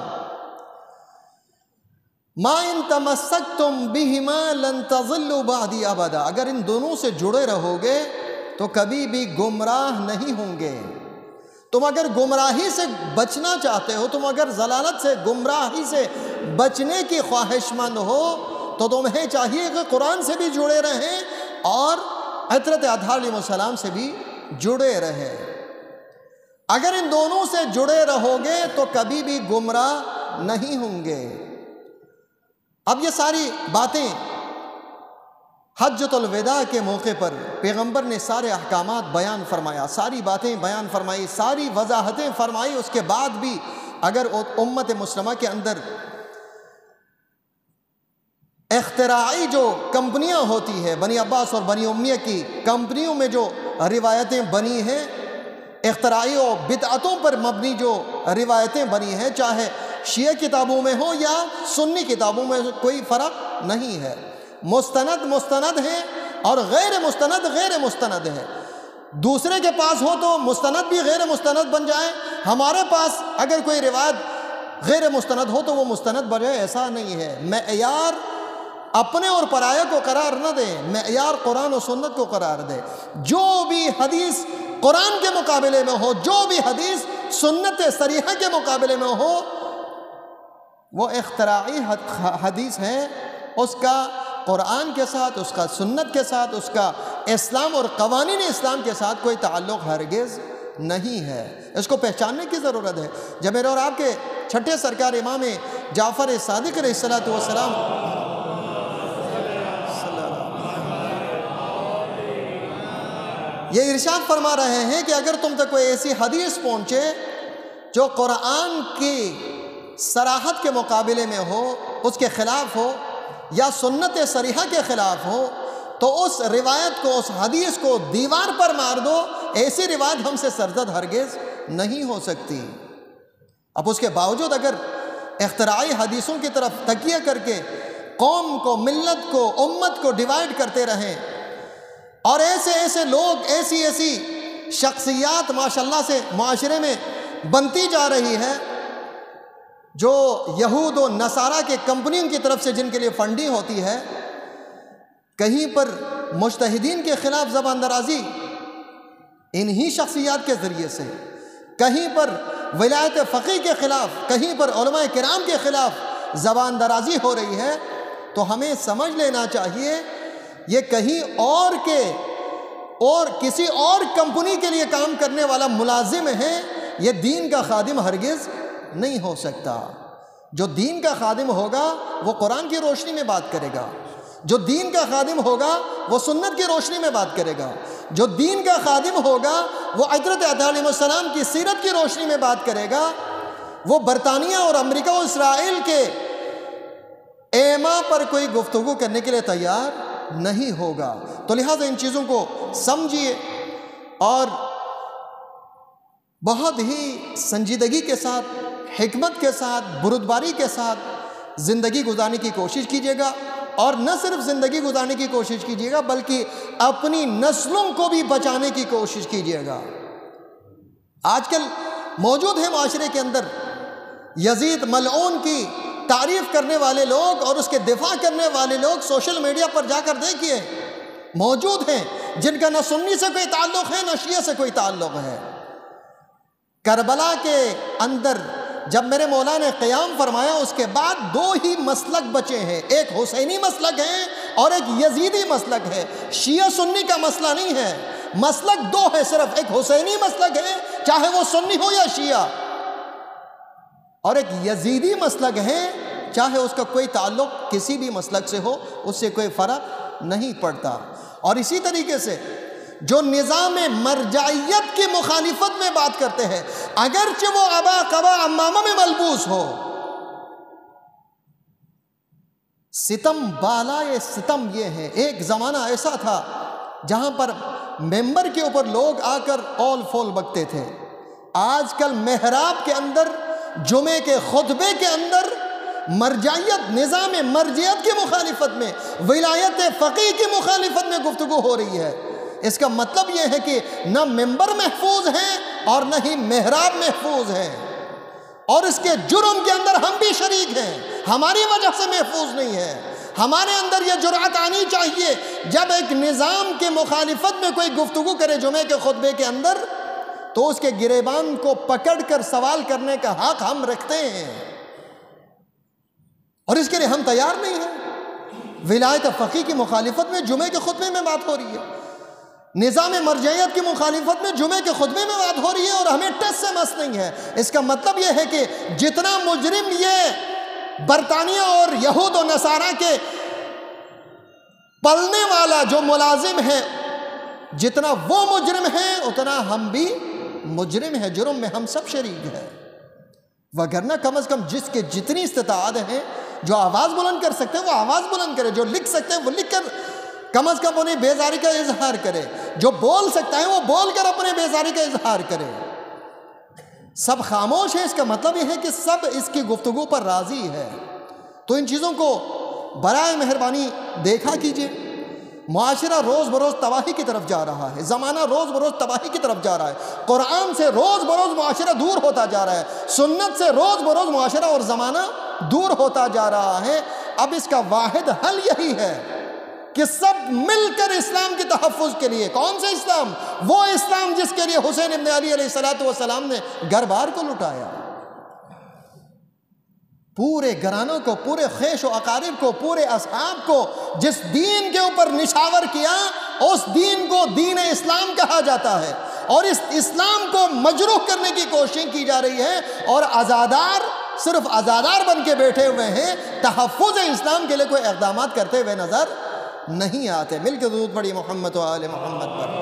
مَا إِن تَمَسَّكْتُمْ بِهِمَا لَن تَضِلُّوا بَعْدِي أَبَدًا، اگر ان دونوں سے جڑے رہو گے تو کبھی بھی گمراہ نہیں ہوں گے۔ تم اگر گمراہی سے بچنا چاہتے ہو، تم اگر ضلالت سے، گمراہی سے بچنے کی خواہش مند ہو تو تمہیں چاہیے کہ قرآن سے بھی جڑے رہیں اور حضرت اطہار علیہ السلام سے بھی جڑے رہیں۔ اگر ان دونوں سے جڑے رہو گے تو کبھی بھی گمراہ نہیں ہوں گے۔ اب یہ ساری باتیں حجۃ الوداع کے موقع پر پیغمبر نے سارے احکامات بیان فرمایا، ساری باتیں بیان فرمائی، ساری وضاحتیں فرمائی۔ اس کے بعد بھی اگر امت مسلمہ کے اندر اختراعی جو کمپنیاں ہوتی ہے، بنی عباس اور بنی امیہ کی کمپنیوں میں جو روایتیں بنی ہیں، اختراعی و بدعتوں پر مبنی جو روایتیں بنی ہیں، چاہے شیعہ کتابوں میں ہو یا سنی کتابوں میں، کوئی فرق نہیں ہے۔ مستند مستند ہے اور غیر مستند غیر مستند ہے۔ دوسرے کے پاس ہو تو مستند بھی غیر مستند بن جائے، ہمارے پاس اگر کوئی روایت غیر مستند ہو تو وہ مستند بن جائے، ایسا نہیں ہے۔ معیار اپنے اور پرائے کو قرار نہ دیں، معیار قرآن و سنت کو قرار دے۔ جو بھی حدیث قرآن کے مقابلے میں ہو، جو بھی حدیث سنت صریحہ کے مقابلے میں ہو، وہ اختراعی حدیث ہے۔ اس کا قرآن کے ساتھ، اس کا سنت کے ساتھ، اس کا اسلام اور قوانین اسلام کے ساتھ کوئی تعلق ہرگز نہیں ہے۔ اس کو پہچاننے کی ضرورت ہے۔ جب میرے اور آپ کے چھٹے سرکار امام جعفر صادق علیہ الصلوۃ والسلام یہ ارشاد فرما رہے ہیں کہ اگر تم تک کوئی ایسی حدیث پہنچے جو قرآن کی صراحت کے مقابلے میں ہو، اس کے خلاف ہو یا سنت صریحہ کے خلاف ہو، تو اس روایت کو، اس حدیث کو دیوار پر مار دو۔ ایسی روایت ہم سے سرزد ہرگز نہیں ہو سکتی۔ اب اس کے باوجود اگر اختراعی حدیثوں کی طرف تکیہ کر کے قوم کو، ملت کو، امت کو ڈیوائیڈ کرتے رہیں، اور ایسے ایسے لوگ، ایسی ایسی شخصیات ماشاءاللہ سے معاشرے میں بنتی جا رہی ہے جو یہود و نصارہ کے کمپنیوں کی طرف سے جن کے لیے فنڈنگ ہوتی ہے، کہیں پر مجتہدین کے خلاف زبان درازی انہی شخصیات کے ذریعے سے، کہیں پر ولایت فقیہ کے خلاف، کہیں پر علماء کرام کے خلاف زبان درازی ہو رہی ہے، تو ہمیں سمجھ لینا چاہیے یہ کہیں اور کے اور کسی اور کمپنی کے لیے کام کرنے والا ملازم ہے، یہ دین کا خادم ہرگز نہیں ہو سکتا۔ جو دین کا خادم ہوگا وہ قرآن کی روشنی میں بات کرے گا، جو دین کا خادم ہوگا وہ سنت کی روشنی میں بات کرے گا، جو دین کا خادم ہوگا وہ حضرت عطا علیہ السلام کی سیرت کی روشنی میں بات کرے گا۔ وہ برطانیہ اور امریکہ اور اسرائیل کے ایما پر کوئی گفتگو کرنے کے لیے تیار نہیں ہوگا۔ تو لہٰذا ان چیزوں کو سمجھیے اور بہت ہی سنجیدگی کے ساتھ، حکمت کے ساتھ، بردباری کے ساتھ زندگی گزارنے کی کوشش کیجیے گا، اور نہ صرف زندگی گزارنے کی کوشش کیجیے گا بلکہ اپنی نسلوں کو بھی بچانے کی کوشش کیجیے گا۔ آج کل موجود ہے معاشرے کے اندر یزید ملعون کی تعریف کرنے والے لوگ اور اس کے دفاع کرنے والے لوگ، سوشل میڈیا پر جا کر دیکھیے، موجود ہیں جن کا نہ سنی سے کوئی تعلق ہے نہ شیعہ سے کوئی تعلق ہے۔ کربلا کے اندر جب میرے مولا نے قیام فرمایا، اس کے بعد دو ہی مسلک بچے ہیں، ایک حسینی مسلک ہے اور ایک یزیدی مسلک ہے۔ شیعہ سنی کا مسئلہ نہیں ہے، مسلک دو ہے صرف، ایک حسینی مسلک ہے چاہے وہ سنی ہو یا شیعہ، اور ایک یزیدی مسلک ہے چاہے اس کا کوئی تعلق کسی بھی مسلک سے ہو، اس سے کوئی فرق نہیں پڑتا۔ اور اسی طریقے سے جو نظام مرجعیت کی مخالفت میں بات کرتے ہیں، اگرچہ وہ عبا قبا عمامہ میں ملبوس ہو، ستم بالا یہ ستم یہ ہے۔ ایک زمانہ ایسا تھا جہاں پر ممبر کے اوپر لوگ آ کر اول فول بکتے تھے، آج کل محراب کے اندر، جمعے کے خطبے کے اندر مرجعیت، نظام مرجعیت کی مخالفت میں، ولایت فقیہ کی مخالفت میں گفتگو ہو رہی ہے۔ اس کا مطلب یہ ہے کہ نہ ممبر محفوظ ہے اور نہ ہی محراب محفوظ ہے، اور اس کے جرم کے اندر ہم بھی شریک ہیں، ہماری وجہ سے محفوظ نہیں ہے۔ ہمارے اندر یہ جرأت آنی چاہیے، جب ایک نظام کے مخالفت میں کوئی گفتگو کرے جمعے کے خطبے کے اندر، تو اس کے گریبان کو پکڑ کر سوال کرنے کا حق ہم رکھتے ہیں، اور اس کے لیے ہم تیار نہیں ہیں۔ ولایت فقیہ کی مخالفت میں جمعے کے خطبے میں بات ہو رہی ہے، نظام مرجعیت کی مخالفت میں جمعے کے خطبے میں بات ہو رہی ہے، اور ہمیں ٹس سے مس نہیں ہے۔ اس کا مطلب یہ ہے کہ جتنا مجرم یہ برطانیہ اور یہود و نصارہ کے پلنے والا جو ملازم ہے جتنا وہ مجرم ہے اتنا ہم بھی مجرم ہے، جرم میں ہم سب شریک ہیں۔ وگرنہ کم از کم جس کے جتنی استطاعت ہے، جو آواز بلند کر سکتے ہیں وہ آواز بلند کرے، جو لکھ سکتے ہیں وہ لکھ کر کم از کم اپنی بیزاری کا اظہار کرے، جو بول سکتا ہے وہ بول کر اپنے بیزاری کا اظہار کرے۔ سب خاموش ہے، اس کا مطلب یہ ہے کہ سب اس کی گفتگو پر راضی ہے۔ تو ان چیزوں کو برائے مہربانی دیکھا کیجئے۔ معاشرہ روز بروز تباہی کی طرف جا رہا ہے، زمانہ روز بروز تباہی کی طرف جا رہا ہے، قرآن سے روز بروز معاشرہ دور ہوتا جا رہا ہے، سنت سے روز بروز معاشرہ اور زمانہ دور ہوتا جا رہا ہے۔ اب اس کا واحد حل یہی ہے کہ سب مل کر اسلام کے تحفظ کے لیے، کون سے اسلام؟ وہ اسلام جس کے لیے حسین ابن علی علیہ السلام نے گھر بار کو لٹایا، پورے گھرانوں کو، پورے خیش و اقارب کو، پورے اصحاب کو جس دین کے اوپر نشاور کیا، اس دین کو دین اسلام کہا جاتا ہے، اور اس اسلام کو مجروح کرنے کی کوشش کی جا رہی ہے، اور عزادار صرف عزادار بن کے بیٹھے ہوئے ہیں، تحفظ اسلام کے لیے کوئی اقدامات کرتے ہوئے نظر نہیں آتے۔ مل کے درود پڑھی محمد و آل محمد پر،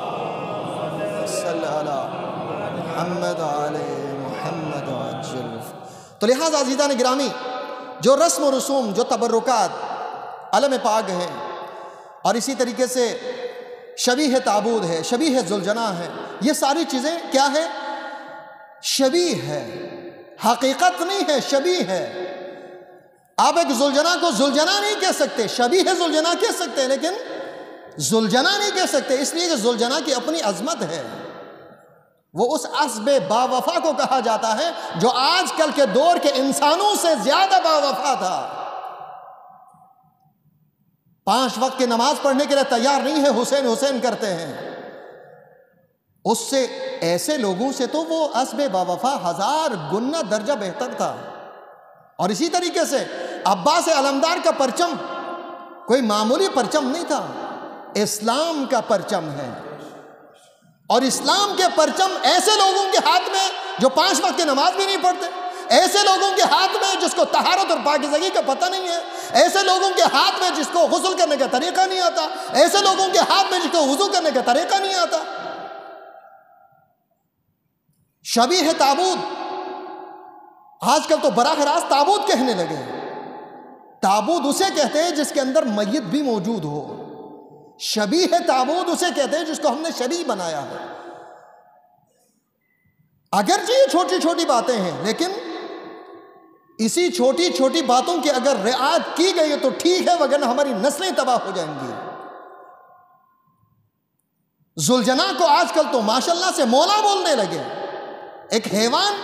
صلی اللہ محمد و آل محمد وعجل۔ تو لہٰذا عزیزان گرامی، جو رسم و رسوم، جو تبرکات علم پاک ہیں، اور اسی طریقے سے شبیہ تعبود ہے، شبیہ ذوالجناح ہے، یہ ساری چیزیں کیا ہے؟ شبیہ ہے، حقیقت نہیں ہے، شبیہ ہے۔ آپ ایک ذوالجناح کو ذوالجناح نہیں کہہ سکتے، شبیہ ذوالجناح کہہ سکتے ہیں، لیکن ذوالجناح نہیں کہہ سکتے، اس لیے کہ ذوالجناح کی اپنی عظمت ہے۔ وہ اس اسب با وفا کو کہا جاتا ہے جو آج کل کے دور کے انسانوں سے زیادہ با وفا تھا، پانچ وقت کی نماز پڑھنے کے لیے تیار نہیں ہے، حسین حسین کرتے ہیں۔ اس سے ایسے لوگوں سے تو وہ اسب با وفا ہزار گنا درجہ بہتر تھا۔ اور اسی طریقے سے عباس علمدار کا پرچم کوئی معمولی پرچم نہیں تھا، اسلام کا پرچم ہے، اور اسلام کے پرچم ایسے لوگوں کے ہاتھ میں جو پانچ وقت کی نماز بھی نہیں پڑھتے، ایسے لوگوں کے ہاتھ میں جس کو طہارت اور پاکیزگی کا پتہ نہیں ہے، ایسے لوگوں کے ہاتھ میں جس کو غسل کرنے کا طریقہ نہیں آتا، ایسے لوگوں کے ہاتھ میں جس کو وضو کرنے کا طریقہ نہیں آتا۔ شبیہ تعبود، آج کل تو براہ راست تعبود کہنے لگے۔ تعبود اسے کہتے ہیں جس کے اندر میت بھی موجود ہو، شبیہ تعبود اسے کہتے ہیں جس کو ہم نے شبیہ بنایا ہے۔ اگرچہ یہ چھوٹی چھوٹی باتیں ہیں، لیکن اسی چھوٹی چھوٹی باتوں کی اگر رعایت کی گئی تو ٹھیک ہے، وگرنہ ہماری نسلیں تباہ ہو جائیں گی۔ ذوالجناح کو آج کل تو ماشاءاللہ سے مولا بولنے لگے، ایک حیوان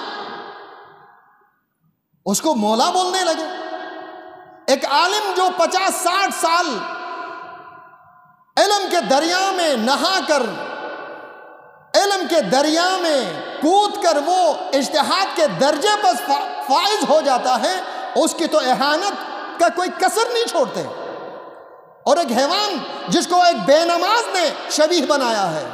اس کو مولا بولنے لگے، ایک عالم جو پچاس ساٹھ سال علم کے دریا میں نہا کر، علم کے دریا میں کود کر وہ اجتہاد کے درجے پر فائز ہو جاتا ہے، اس کی تو اہانت کا کوئی کسر نہیں چھوڑتے، اور ایک حیوان جس کو ایک بے نماز نے شبیہ بنایا ہے۔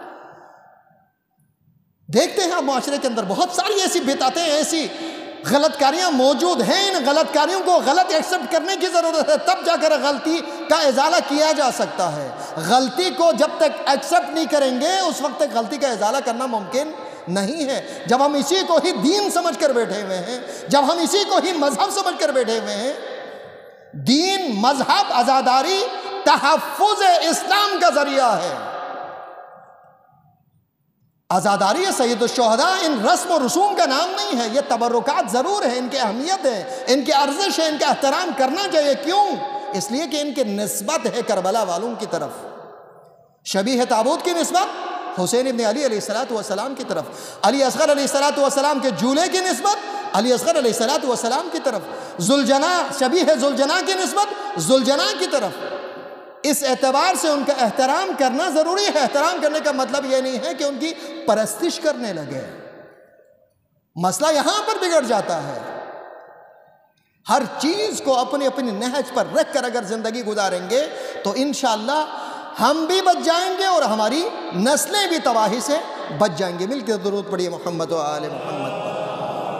دیکھتے ہیں معاشرے کے اندر بہت ساری ایسی بدعتیں، ایسی غلط کاریاں موجود ہیں، ان غلط کاریوں کو غلط ایکسپٹ کرنے کی ضرورت ہے، تب جا کر غلطی کا ازالہ کیا جا سکتا ہے۔ غلطی کو جب تک ایکسپٹ نہیں کریں گے اس وقت تک غلطی کا ازالہ کرنا ممکن نہیں ہے۔ جب ہم اسی کو ہی دین سمجھ کر بیٹھے ہوئے ہیں، جب ہم اسی کو ہی مذہب سمجھ کر بیٹھے ہوئے ہیں، دین، مذہب، عزاداری تحفظ اسلام کا ذریعہ ہے۔ عزاداری سید الشہداء ان رسم و رسوم کا نام نہیں ہے، یہ تبرکات ضرور ہیں، ان کی اہمیت ہے، ان کی ارزش ہے، ان کا احترام کرنا چاہیے۔ کیوں؟ اس لیے کہ ان کی نسبت ہے کربلا والوں کی طرف، شبیہ تعبود کی نسبت حسین ابن علی علیہ السلام کی طرف، علی اصغر علیہ السلام کے جولے کی نسبت علی اصغر علیہ السلام کی طرف، ذوالجناح، شبیہ ذوالجناح کی نسبت ذوالجناح کی طرف۔ اس اعتبار سے ان کا احترام کرنا ضروری ہے۔ احترام کرنے کا مطلب یہ نہیں ہے کہ ان کی پرستش کرنے لگے، مسئلہ یہاں پر بگڑ جاتا ہے۔ ہر چیز کو اپنی اپنی نہج پر رکھ کر اگر زندگی گزاریں گے تو انشاءاللہ ہم بھی بچ جائیں گے اور ہماری نسلیں بھی تباہی سے بچ جائیں گے۔ مل کے درود پڑھیے محمد و آل محمد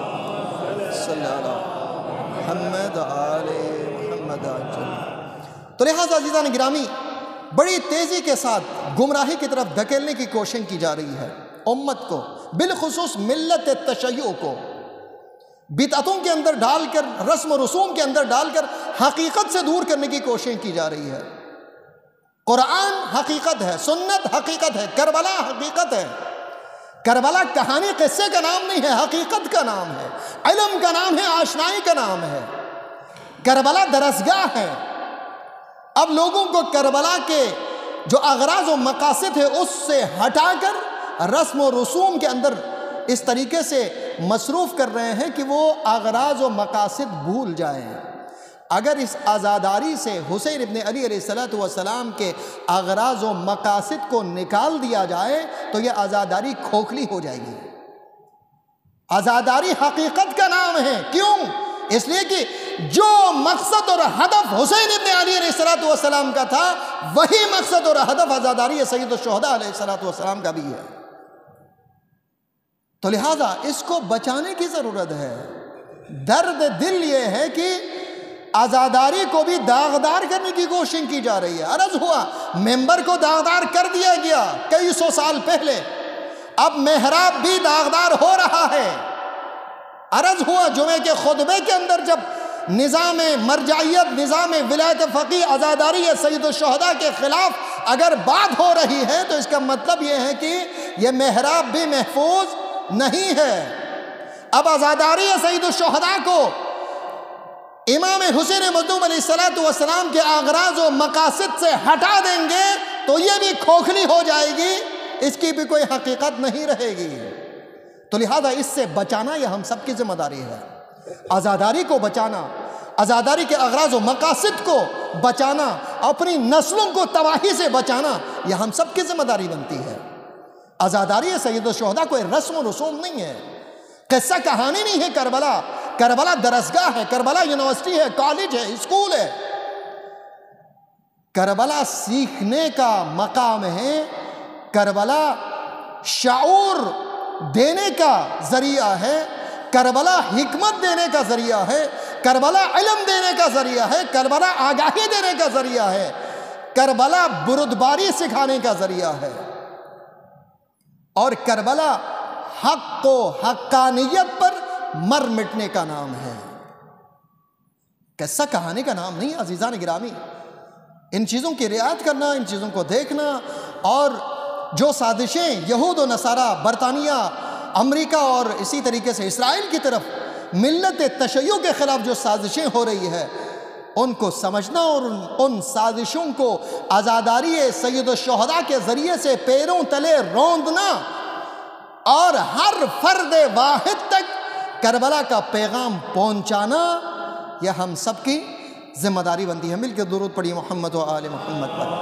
پر، صلی اللہ محمد و آل محمد۔ تو لہٰذا عزیزان گرامی بڑی تیزی کے ساتھ گمراہی کی طرف دھکیلنے کی کوشش کی جا رہی ہے امت کو، بالخصوص ملت تشیع کو بدعتوں کے اندر ڈال کر، رسم و رسوم کے اندر ڈال کر حقیقت سے دور کرنے کی کوشش کی جا رہی ہے۔ قرآن حقیقت ہے، سنت حقیقت ہے، کربلا حقیقت ہے۔ کربلا کہانی قصے کا نام نہیں ہے، حقیقت کا نام ہے، علم کا نام ہے، آشنائی کا نام ہے۔ کربلا درسگاہ ہے۔ اب لوگوں کو کربلا کے جو اغراض و مقاصد ہے اس سے ہٹا کر رسم و رسوم کے اندر اس طریقے سے مصروف کر رہے ہیں کہ وہ اغراض و مقاصد بھول جائیں۔ اگر اس عزاداری سے حسین ابن علی علیہ السلام کے اغراض و مقاصد کو نکال دیا جائے تو یہ عزاداری کھوکھلی ہو جائے گی۔ عزاداری حقیقت کا نام ہے، کیوں؟ اس لیے کہ جو مقصد اور ہدف حسین ابن علی علیہ السلام کا تھا وہی مقصد اور ہدف عزاداری سید الشہداء علیہ السلام کا بھی ہے۔ تو لہٰذا اس کو بچانے کی ضرورت ہے۔ درد دل یہ ہے کہ عزاداری کو بھی داغدار کرنے کی کوشش کی جا رہی ہے۔ عرض ہوا ممبر کو داغدار کر دیا گیا کئی سو سال پہلے، اب محراب بھی داغدار ہو رہا ہے۔ عرض ہوا جمعے کے خطبے کے اندر جب نظام مرجعیت، نظام ولایت فقیہ، عزاداری سید الشہداء کے خلاف اگر بات ہو رہی ہے تو اس کا مطلب یہ ہے کہ یہ محراب بھی محفوظ نہیں ہے۔ اب عزاداری سید الشہداء کو امام حسین مظلوم علیہ السلام کے اغراض و مقاصد سے ہٹا دیں گے تو یہ بھی کھوکھلی ہو جائے گی، اس کی بھی کوئی حقیقت نہیں رہے گی۔ تو لہذا اس سے بچانا یہ ہم سب کی ذمہ داری ہے۔ عزاداری کو بچانا، عزاداری کے اغراض و مقاصد کو بچانا، اپنی نسلوں کو تباہی سے بچانا یہ ہم سب کی ذمہ داری بنتی ہے۔ عزاداری سید الشہداء کوئی رسم و رسوم نہیں ہے، قصہ کہانی نہیں ہے۔ کربلا کربلا درسگاہ ہے، کربلا یونیورسٹی ہے، کالج ہے، اسکول ہے۔ کربلا سیکھنے کا مقام ہے، کربلا شعور دینے کا ذریعہ ہے، کربلا حکمت دینے کا ذریعہ ہے، کربلا علم دینے کا ذریعہ ہے، کربلا آگاہی دینے کا ذریعہ ہے، کربلا بردباری سکھانے کا ذریعہ ہے، اور کربلا حق و حقانیت پر مر مٹنے کا نام ہے، قصہ کہانی کا نام نہیں۔ عزیزان گرامی، ان چیزوں کی رعایت کرنا، ان چیزوں کو دیکھنا، اور جو سازشیں یہود و نصارہ، برطانیہ، امریکہ اور اسی طریقے سے اسرائیل کی طرف ملت تشیع کے خلاف جو سازشیں ہو رہی ہے ان کو سمجھنا اور ان ان سازشوں کو عزاداری سید الشہداء کے ذریعے سے پیروں تلے روندنا اور ہر فرد واحد تک کربلا کا پیغام پہنچانا یہ ہم سب کی ذمہ داری بنتی ہے۔ مل کے درود پڑھی محمد و آل محمد پر۔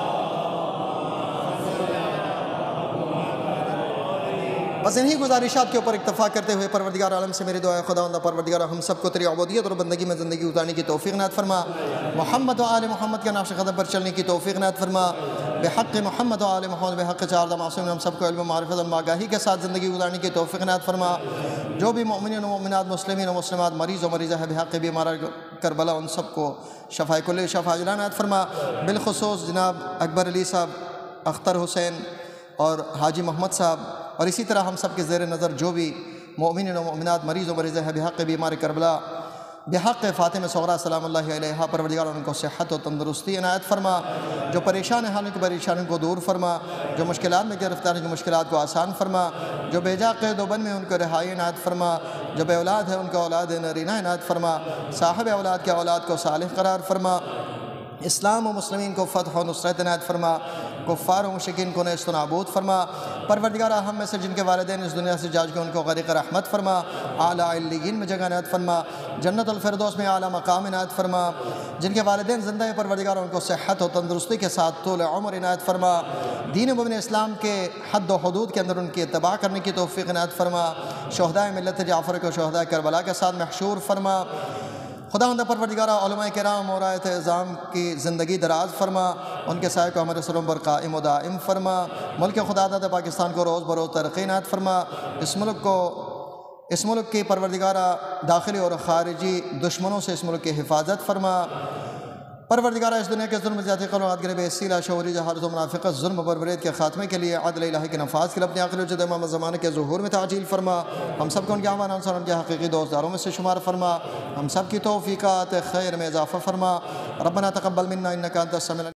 بس انہی گزارشات کے اوپر اکتفا کرتے ہوئے پروردگار عالم سے میری دعا ہے خداوند پروردگار ہم سب کو تیری عبودیت اور بندگی میں زندگی گزارنے کی توفیق عنایت فرما، محمد و آل محمد کے نقش قدم پر چلنے کی توفیق عنایت فرما، بحق محمد و آل محمد بحق چار معصومین ہم سب کو علم و معرفت اور آگاہی کے ساتھ زندگی گزارنے کی توفیق عنایت فرما۔ جو بھی مؤمنین و مؤمنات، مسلمین و مسلمات مریض و مریضہ ہے بحق بیمار کربلا ان سب کو شفاء کل شفاء عاجلہ عنایت فرما۔ بالخصوص جناب اکبر علی صاحب، اختر حسین اور حاجی محمد صاحب، اور اسی طرح ہم سب کے زیر نظر جو بھی مومنین و مومنات مریض و مریضہ ہے بحق بیمار کربلا، بحق فاطمہ صغریٰ سلام اللہ علیہا، پروردگار ان کو صحت و تندرستی عنایت فرما۔ جو پریشان ہیں حالوں کی پریشانیوں کو دور فرما، جو مشکلات میں گرفتار ہیں کی مشکلات کو آسان فرما، جو بے جا قید و بند میں ان کو رہائی عنایت فرما، جو بے اولاد ہے ان کو اولاد نرینہ عنایت فرما، صاحب اولاد کے اولاد کو صالح قرار فرما، اسلام و مسلمین کو فتح و نصرت عنایت فرما، کفار و مشرکین کو نیست و نابود فرما۔ پروردگارہ ہم میں سے جن کے والدین اس دنیا سے جا چکے ان کو غریق رحمت فرما، اعلیٰ علیین میں جگہ عنایت فرما، جنت الفردوس میں اعلیٰ مقام عنایت فرما۔ جن کے والدین زندہ ہیں پروردگارہ ان کو صحت و تندرستی کے ساتھ طول عمر عنایت فرما، دین مبین اسلام کے حد و حدود کے اندر ان کی اتباع کرنے کی توفیق عنایت فرما، شہدائے ملت جعفر کو شہدائے کربلا کے ساتھ محشور فرما۔ خداوند پروردگارہ علماء کرام اور آیت اعظام کی زندگی دراز فرما، ان کے سائے کو ہمارے سروں پر قائم و دائم فرما، ملک خدا داد پاکستان کو روز بروز ترقی عنایت فرما، اس ملک کو اس ملک کی پروردگارہ داخلی اور خارجی دشمنوں سے اس ملک کی حفاظت فرما، پروردگارہ اس دنیا کے ظلم زیادتی قلوات گرے بے سیلہ شعوری جہالت و منافقت ظلم و بربریت کے خاتمے کے لیے عدل الہی کے نفاذ کے لیے اپنے آخر وجود امام زمانے کے ظہور میں تعجیل فرما، ہم سب کو ان کے اعوان انصار ان کے حقیقی دوستداروں میں سے شمار فرما، ہم سب کی توفیقات خیر میں اضافہ فرما۔ ربنا تقبل منا انک انت السمیع